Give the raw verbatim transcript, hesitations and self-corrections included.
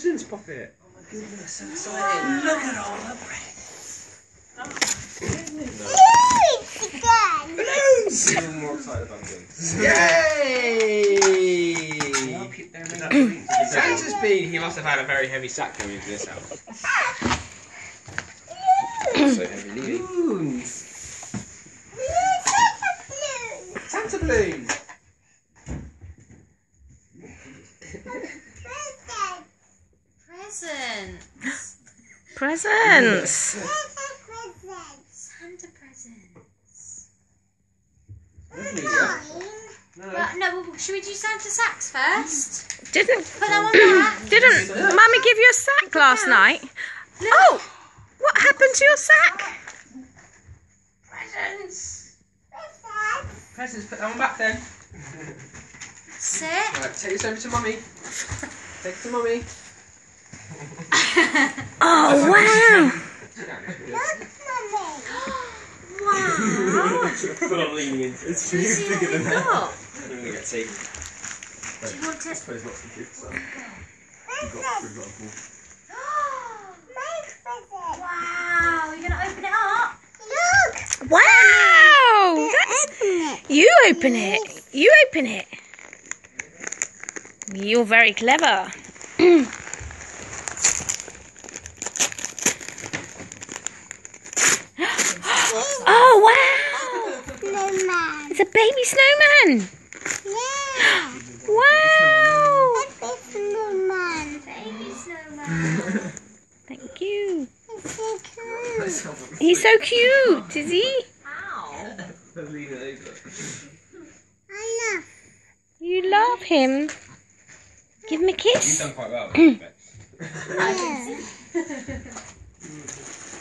presents, Poppet. Oh my goodness, so exciting. Look at all the presents. Oh my goodness. Balloons! Even more excited about things. Yay! Santa's Santa's been, he must have had a very heavy sack coming into this house. So heavy leaving. balloons. Santa balloons! Presents. Presents. Santa presents. No. Well, no, well, should we do Santa sacks first? Didn't Put that one back. didn't Mummy give you a sack last night? Oh, what happened to your sack? Presents. Presents, put that one back then. That's it. Right, take this over to Mummy. Take it to Mummy. Oh wow! Wow. Full on leaning into it. It's Let's see what we've got. I'm going to get tea. Do you want I it? suppose lots of gifts. So. You've got, for example, Wow, you're going to open it up? Wow! That's, you open it. You open it. You're very clever. Oh wow! It's a baby snowman. Wow! Baby snowman. Thank you. that sounds He's so cute, is he? Ow. leaning over. You love him. Give him a You've kiss. done quite well. I bet. I can see.